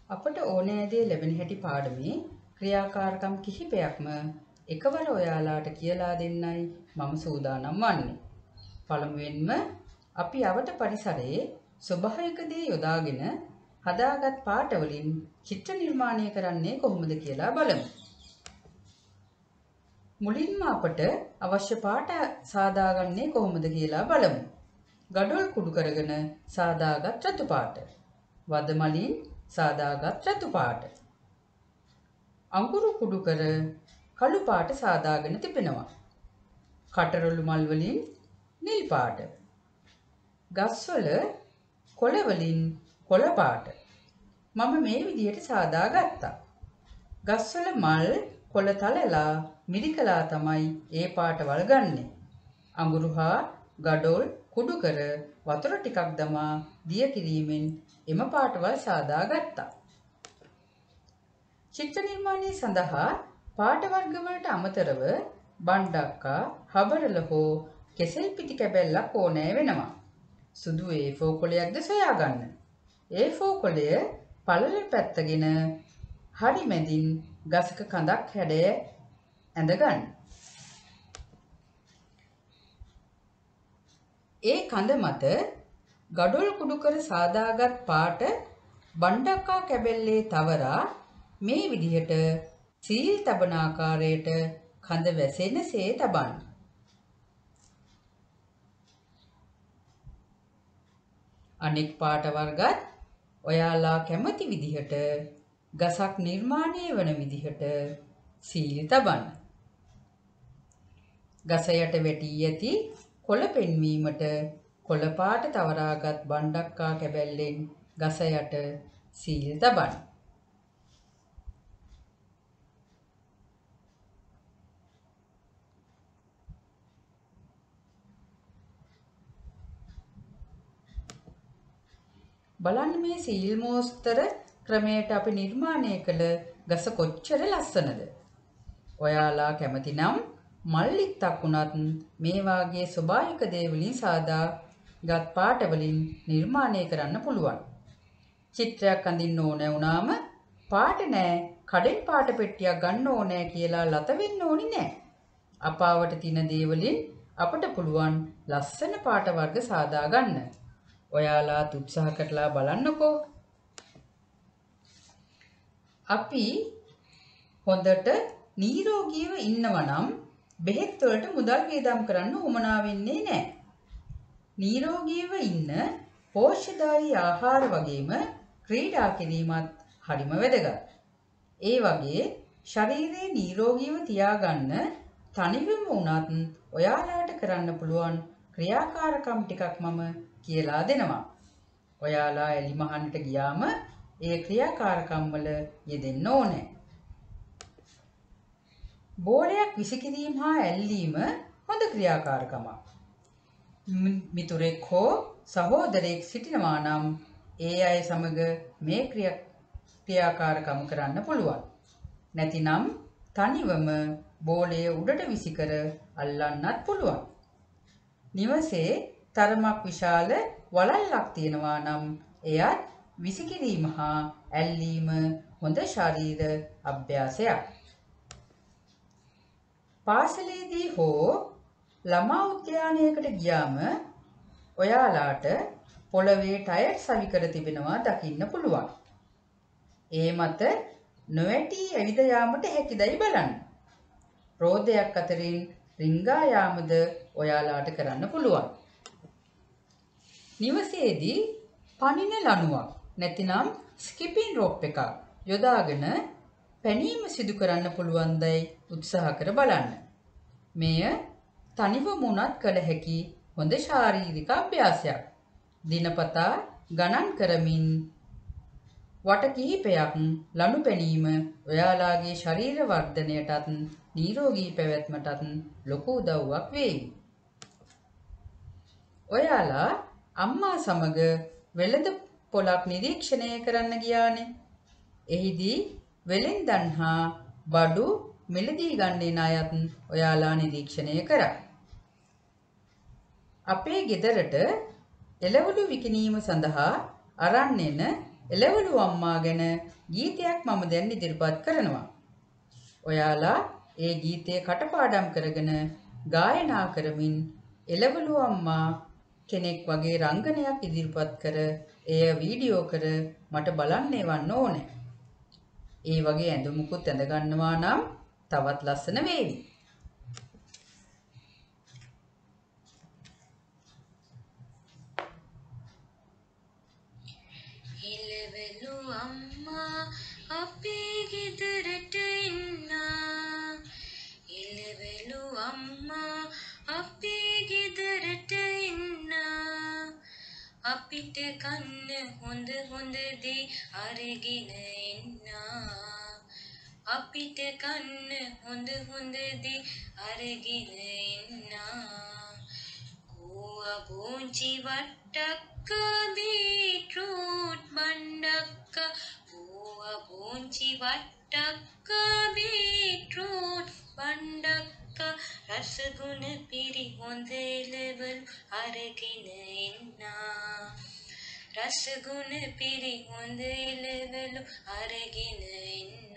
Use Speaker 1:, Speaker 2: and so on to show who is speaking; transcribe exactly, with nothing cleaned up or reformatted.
Speaker 1: අපට ඕනෑ දේ ලැබෙන හැටි පාඩමේ ක්‍රියාකාරකම් කිහිපයක්ම එකවර ඔයාලාට කියලා දෙන්නයි මම සූදානම් වන්නේ. පළමුවෙන්ම අපි අවට පරිසරයේ ස්වභාවික දේ යොදාගෙන හදාගත් පාට වලින් චිත්‍ර නිර්මාණය කරන්නේ කොහොමද කියලා බලමු. මුලින්ම අපට අවශ්‍ය පාට සාදාගන්නේ කොහොමද කියලා බලමු. ගඩොල් කුඩු කරගෙන සාදාගත් රතු පාට. වද මලින් සාදාගත් රතු පාට. අඟුරු කුඩු කර කළු පාට සාදාගෙන තිබෙනවා. කටරොළු මල් වලින් නිල් පාට. ගස්වල කොළ වලින් කොළ පාට. මම මේ විදිහට සාදා ගත්තා. ගස්වල මල් කොළ තලලා මිරිකලා තමයි ඒ පාටවල් ගන්නෙ. අඟුරු හා ගඩොල් කුඩු කර වතුර ටිකක් දමා දිය කිරීමෙන් එම පාටවල් සාදා ගත්තා. චිත්‍ර නිර්මාණය සඳහා පාට වර්ග වලට අමතරව බණ්ඩක්කා, හබරල හෝ කෙසෙල් පිටි කැබැල්ලක් ඕනෑ වෙනවා. සුදු ඒ ෆෝ කොළයක්ද සොයාගන්න. ඒ ෆෝ කොළය පළල පැත්තගෙන හරි මැදින් ගසක කඳක් හැඩය ඇඳගන්න. ඒ කඳ මත ගඩොල් කුඩු කර සාදාගත් පාට බණ්ඩක්කා කැබැල්ලේ තවරා මේ විදිහට සීල් තබන ආකාරයට කඳ වැසෙනසේ තබන්න. අනෙක් පාට වර්ගත් ඔයාලා කැමති විදිහට ගසක් නිර්මාණය වන විදිහට සීල් තබන්න. ගස යට වැටී ඇති කොළ පෙන්වීමට කොළ පාට තවරාගත් බණ්ඩක්කා කැබැල්ලෙන් ගස යට සීල් තබන්න. බලන්න මේ සීල් මෝස්තර ක්‍රමයට අපි නිර්මාණය කළ ගස කොච්චර ලස්සනද. ඔයාලා කැමති නම් මල්ලිත්තක් වුණත් මේ වාගේ ස්වභාවික දේ වලින් සාදා ගත් පාට වලින් නිර්මාණය කරන්න පුළුවන්. චිත්‍රයක් අඳින්න ඕනේ වුණාම පාට නෑ කඩෙන් පාට පෙට්ටියක් ගන්න ඕනේ කියලා ලත වෙන්න ඕනි නෑ. අපාවට තියෙන දේ වලින් අපට පුළුවන් ලස්සන පාට වර්ග සාදා ගන්න. ඔයාලා උත්සාහ කරලා බලන්නකෝ. අපි හොඳට නිරෝගීව ඉන්නවා නම් බෙහෙත් වලට මුදල් වේදම් කරන්න උවමනා වෙන්නේ නැහැ. නිරෝගීව ඉන්න පෝෂ්‍යදායී ආහාර වගේම ක්‍රීඩා කිරීමත් හරිම වැදගත්. ඒ වගේ ශරීරය නිරෝගීව තියාගන්න තනිවම වුණත් ඔයාලාට කරන්න පුළුවන් ක්‍රියාකාරකම් ටිකක් මම කියලා දෙනවා. ඔයාලා එලිමහනට ගියාම ඒ ක්‍රියාකාරකම් වල යෙදෙන්න ඕනේ. බෝලයක් විසිකිරීම හා ඇල්ලීම හොඳ ක්‍රියාකාරකමක්. මිතුරෙක් හෝ සහෝදරයෙක් සිටිනවා නම් ඒ අය සමග මේ ක්‍රියාකාරකම් කරන්න පුළුවන්. නැතිනම් තනිවම බෝලය උඩට විසිකර අල්ලන්නත් පුළුවන්. නිවසේ තරමක් විශාල වලල්ලක් තියෙනවා නම් එයත් විසිකිරීම හා ඇල්ලීම හොඳ ශරීර අභ්‍යාසයක්. පාසලේදී හෝ ළමා උද්‍යානයකට ගියාම ඔයාලාට පොළවේ ටයර් සවි කර තිබෙනවා දකින්න පුළුවන්. ඒ මත නොවැටි ඇවිද යාමට හැකිදයි බලන්න. රෝදයක් අතරින් රිංගා යාමද ඔයාලාට කරන්න පුළුවන්. නිවසේදී පනින ලණුවක් නැතිනම් ස්කිපින් රොප් එකක් යොදාගෙන පැනීම සිදු කරන්න පුළුවන් දැයි උත්සාහ කර බලන්න. මෙය තනිවම උනත් කළ හැකි හොඳ ශාරීරික අභ්‍යාසයක්. දිනපතා ගණන් කරමින් වට කිහිපයක් ලණු පැනීම ඔයාලාගේ ශරීර වර්ධනයටත් නිරෝගී පැවැත්මටත් ලොකු උදව්වක් වේවි. ඔයාලා අම්මා සමග වෙළඳ පොලක් නිරීක්ෂණය කරන්න ගියානේ. එහිදී වෙළෙන්දන් හා බඩු මිලදී ගන්න අයත් ඔයාලා නිරීක්ෂණය කරා. අපේ ගෙදරට එළවලු විකිණීම සඳහා අරන් එන එළවලු අම්මා ගැන ගීතයක් මම දැන් ඉදිරිපත් කරනවා. ඔයාලා ඒ ගීතය කටපාඩම් කරගෙන ගායනා කරමින් එළවලු අම්මා කෙනෙක් වගේ රංගනයක් ඉදිරිපත් කර එය වීඩියෝ කර මට බලන්න එවන්න ඕනේ. ඒ වගේ ඇඳුමකුත් ඇඳ ගන්නවා නම් තවත් ලස්සන වේවි.
Speaker 2: එළවලු අම්මා අපේ ගෙදරට එන්නා. එළවලු අම්මා අපේ ගෙදරට එන්නා. අපිට කන්න හොඳ හොඳ දේ අරගෙන එන්නා. අපිට කන්න හොඳ හොඳ දේ අරගෙන එන්නා. කෝවා බෝංචි වට්ටක්ක බීට්‍රූට් බණ්ඩක්ක. කෝවා බෝංචි වට්ටක්ක බීට්‍රූට් බණ්ඩක්ක. රසගුණ පිරි හොඳ එළවලු අරගෙන එන්නා. රසගුණ පිරි හොඳ එළවලු අරගෙන එන්නා.